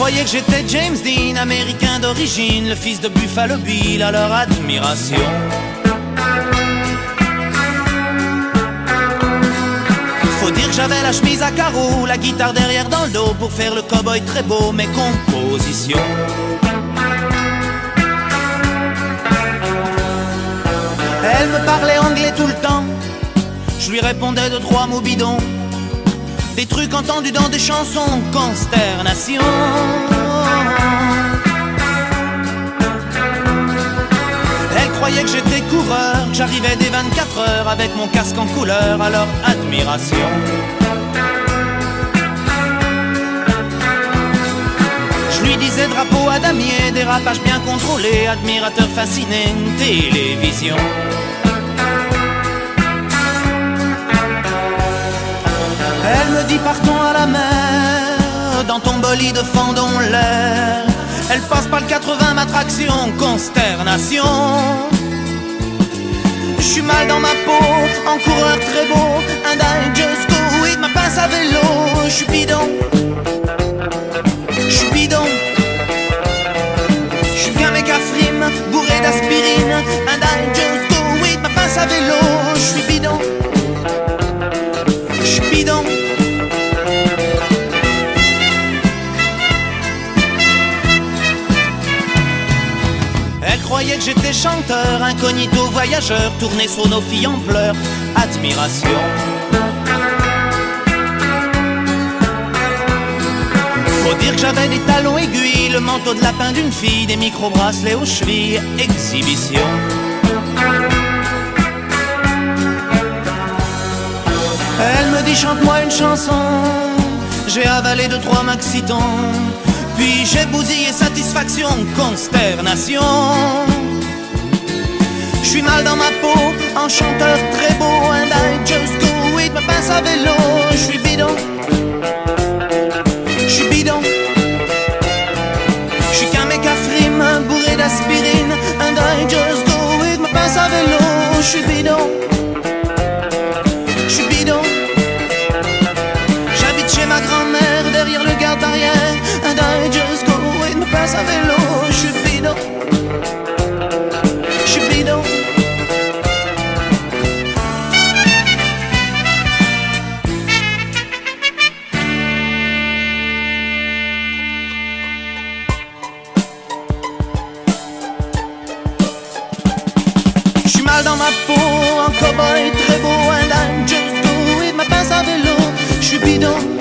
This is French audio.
croyaient que j'étais James Dean, américain d'origine, le fils de Buffalo Bill, à leur admiration. Faut dire que j'avais la chemise à carreaux, la guitare derrière dans le dos, pour faire le cow-boy très beau, mes compositions. Elle me parlait anglais tout le temps, je lui répondais de 3 mots bidons, des trucs entendus dans des chansons, consternation. Elle croyait que j'étais coureur, que j'arrivais des 24 heures avec mon casque en couleur, à leur admiration. Je lui disais drapeau à damier, dérapage bien contrôlé, admirateur fasciné, télévision. Elle me dit partons à la mer, dans ton bolide fendons l'air. Elle passe par le 80, ma traction, consternation. Je suis mal dans ma peau, en coureur très beau, and I just go with ma pince à vélo. Je suis bidon, je suis bidon, je suis qu'un mec à frime, bourré d'aspirine, and I just go with ma pince à vélo. Je suis bidon, je suis bidon. Elle croyait que j'étais chanteur, incognito voyageur, tourné sur nos filles en pleurs, admiration. Faut dire que j'avais des talons aiguilles, le manteau de lapin d'une fille, des micro-bracelets aux chevilles, exhibition. Elle me dit chante-moi une chanson, j'ai avalé 2-3 maxitons, puis j'ai bousillé satisfaction, consternation. Je suis mal dans ma peau, en chanteur très beau, and I just go with ma pince à vélo. Je suis bidon, je suis bidon, je suis qu'un mec à frime, bourré d'aspirine, and I just go with ma pince à vélo. Je suis bidon, je suis bidon, j'habite chez ma grand-mère, derrière le garde-barrière, and I just go with ma pince à vélo. Je suis bidon, je suis bidon. Je suis mal dans ma peau, en cow-boy très beau, and I just go with ma pince à vélo. Je suis bidon.